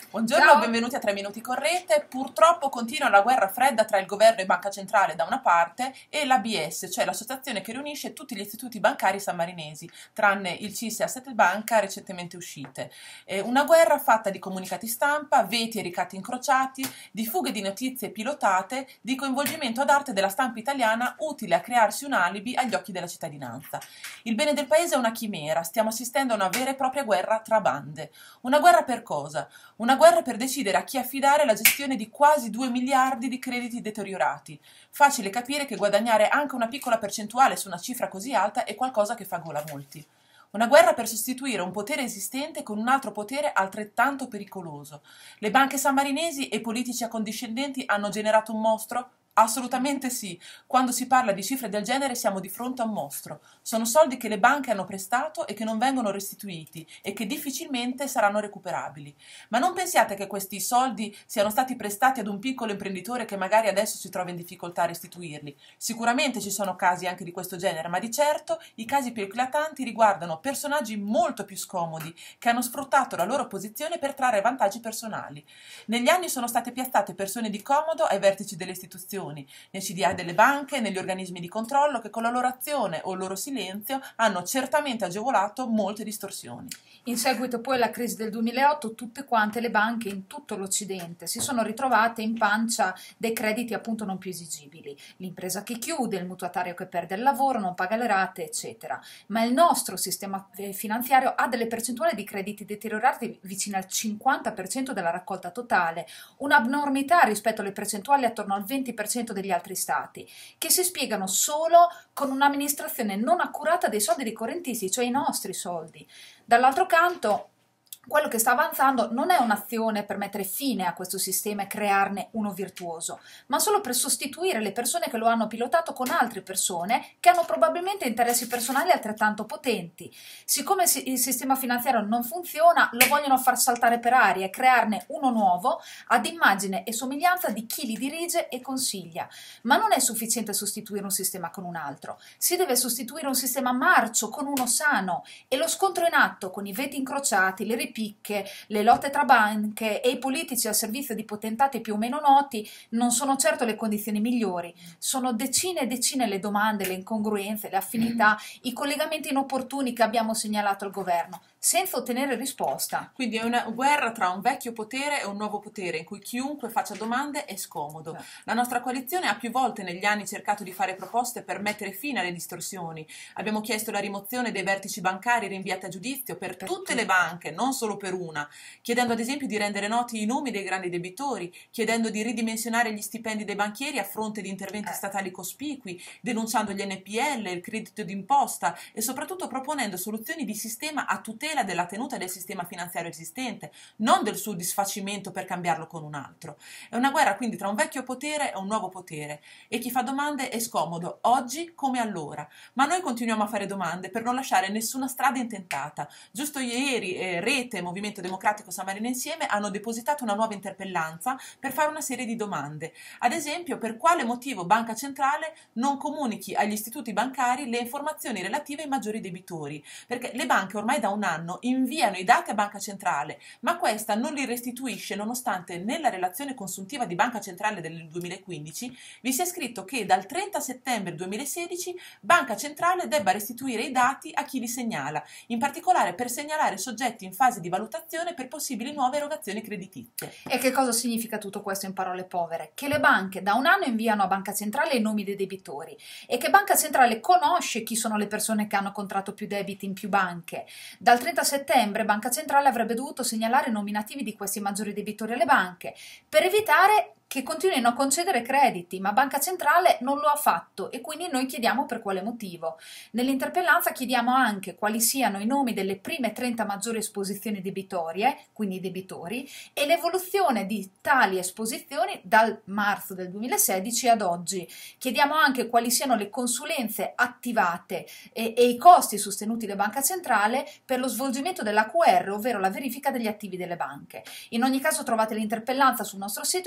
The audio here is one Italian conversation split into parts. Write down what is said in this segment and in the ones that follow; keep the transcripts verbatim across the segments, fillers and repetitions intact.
Buongiorno, Ciao. benvenuti a tre minuti con Rete. Purtroppo continua la guerra fredda tra il governo e Banca Centrale da una parte e l'A B S, cioè l'associazione che riunisce tutti gli istituti bancari sammarinesi, tranne il C I S e Asset Banca recentemente uscite. Eh, una guerra fatta di comunicati stampa, veti e ricatti incrociati, di fughe di notizie pilotate, di coinvolgimento ad arte della stampa italiana utile a crearsi un alibi agli occhi della cittadinanza. Il bene del paese è una chimera, stiamo assistendo a una vera e propria guerra tra bande. Una guerra per cosa? Una guerra per decidere a chi affidare la gestione di quasi due miliardi di crediti deteriorati. Facile capire che guadagnare anche una piccola percentuale su una cifra così alta è qualcosa che fa gola a molti. Una guerra per sostituire un potere esistente con un altro potere altrettanto pericoloso. Le banche sammarinesi e politici accondiscendenti hanno generato un mostro? Assolutamente sì. Quando si parla di cifre del genere siamo di fronte a un mostro. Sono soldi che le banche hanno prestato e che non vengono restituiti e che difficilmente saranno recuperabili. Ma non pensiate che questi soldi siano stati prestati ad un piccolo imprenditore che magari adesso si trova in difficoltà a restituirli. Sicuramente ci sono casi anche di questo genere, ma di certo i casi più eclatanti riguardano personaggi molto più scomodi che hanno sfruttato la loro posizione per trarre vantaggi personali. Negli anni sono state piazzate persone di comodo ai vertici delle istituzioni, nei C D I delle banche, negli organismi di controllo che con la loro azione o il loro silenzio hanno certamente agevolato molte distorsioni. In seguito poi alla crisi del duemilaotto tutte quante le banche in tutto l'Occidente si sono ritrovate in pancia dei crediti appunto non più esigibili. L'impresa che chiude, il mutuatario che perde il lavoro, non paga le rate, eccetera. Ma il nostro sistema finanziario ha delle percentuali di crediti deteriorati vicine al cinquanta per cento della raccolta totale, un'abnormità rispetto alle percentuali attorno al venti per cento degli altri stati, che si spiegano solo con un'amministrazione non accurata dei soldi dei correntisti, cioè i nostri soldi. Dall'altro canto, quello che sta avanzando non è un'azione per mettere fine a questo sistema e crearne uno virtuoso, ma solo per sostituire le persone che lo hanno pilotato con altre persone che hanno probabilmente interessi personali altrettanto potenti. Siccome il sistema finanziario non funziona, lo vogliono far saltare per aria e crearne uno nuovo ad immagine e somiglianza di chi li dirige e consiglia. Ma non è sufficiente sostituire un sistema con un altro, si deve sostituire un sistema marcio con uno sano, e lo scontro in atto con i veti incrociati, le ripicche, le lotte tra banche e i politici al servizio di potentati più o meno noti non sono certo le condizioni migliori. Sono decine e decine le domande, le incongruenze, le affinità, i collegamenti inopportuni che abbiamo segnalato al governo, senza ottenere risposta. Quindi è una guerra tra un vecchio potere e un nuovo potere in cui chiunque faccia domande è scomodo. La nostra coalizione ha più volte negli anni cercato di fare proposte per mettere fine alle distorsioni. Abbiamo chiesto la rimozione dei vertici bancari rinviati a giudizio per, per tutte le banche, non solo per una, chiedendo ad esempio di rendere noti i nomi dei grandi debitori, chiedendo di ridimensionare gli stipendi dei banchieri a fronte di interventi statali cospicui, denunciando gli N P L, il credito d'imposta e soprattutto proponendo soluzioni di sistema a tutela della tenuta del sistema finanziario esistente, non del suo disfacimento per cambiarlo con un altro. È una guerra quindi tra un vecchio potere e un nuovo potere, e chi fa domande è scomodo, oggi come allora. Ma noi continuiamo a fare domande per non lasciare nessuna strada intentata. Giusto ieri eh, Rete, Movimento Democratico Sammarino Insieme hanno depositato una nuova interpellanza per fare una serie di domande. Ad esempio, per quale motivo Banca Centrale non comunichi agli istituti bancari le informazioni relative ai maggiori debitori? Perché le banche ormai da un anno inviano i dati a Banca Centrale, ma questa non li restituisce nonostante nella relazione consuntiva di Banca Centrale del duemilaquindici vi sia scritto che dal trenta settembre duemilasedici Banca Centrale debba restituire i dati a chi li segnala, in particolare per segnalare soggetti in fase di valutazione per possibili nuove erogazioni creditizie. E che cosa significa tutto questo in parole povere? Che le banche da un anno inviano a Banca Centrale i nomi dei debitori e che Banca Centrale conosce chi sono le persone che hanno contratto più debiti in più banche. Dal trenta settembre Banca Centrale avrebbe dovuto segnalare i nominativi di questi maggiori debitori alle banche per evitare che continuino a concedere crediti, ma Banca Centrale non lo ha fatto e quindi noi chiediamo per quale motivo. Nell'interpellanza chiediamo anche quali siano i nomi delle prime trenta maggiori esposizioni debitorie, quindi i debitori, e l'evoluzione di tali esposizioni dal marzo del duemilasedici ad oggi. Chiediamo anche quali siano le consulenze attivate e, e i costi sostenuti da Banca Centrale per lo svolgimento dell'A Q R, ovvero la verifica degli attivi delle banche. In ogni caso trovate l'interpellanza sul nostro sito e tra l'altro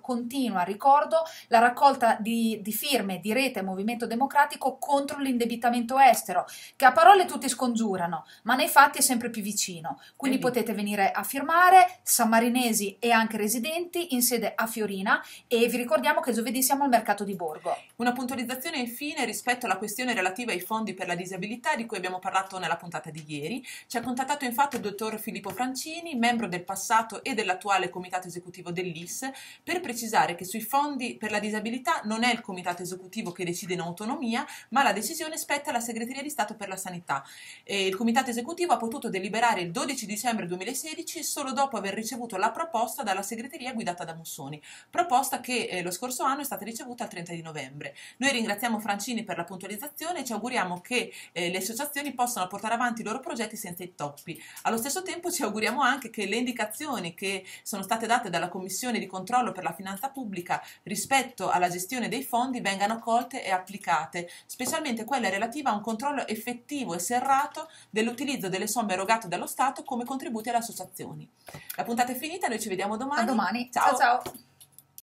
continua, ricordo, la raccolta di, di firme di Rete Movimento Democratico contro l'indebitamento estero, che a parole tutti scongiurano, ma nei fatti è sempre più vicino. Quindi potete venire a firmare, sammarinesi e anche residenti, in sede a Fiorina, e vi ricordiamo che giovedì siamo al mercato di Borgo. Una puntualizzazione infine rispetto alla questione relativa ai fondi per la disabilità di cui abbiamo parlato nella puntata di ieri. Ci ha contattato infatti il dottor Filippo Francini, membro del passato e dell'attuale comitato esecutivo dell'I S, per precisare che sui fondi per la disabilità non è il comitato esecutivo che decide in autonomia, ma la decisione spetta alla Segreteria di Stato per la Sanità. E il comitato esecutivo ha potuto deliberare il dodici dicembre duemilasedici solo dopo aver ricevuto la proposta dalla segreteria guidata da Mussoni, proposta che eh, lo scorso anno è stata ricevuta il trenta di novembre. Noi ringraziamo Francini per la puntualizzazione e ci auguriamo che eh, le associazioni possano portare avanti i loro progetti senza intoppi. Allo stesso tempo ci auguriamo anche che le indicazioni che sono state date dalla Commissione di controllo per la finanza pubblica rispetto alla gestione dei fondi vengano colte e applicate, specialmente quelle relative a un controllo effettivo e serrato dell'utilizzo delle somme erogate dallo Stato come contributi alle associazioni. La puntata è finita, noi ci vediamo domani. A domani. Ciao. Ciao ciao.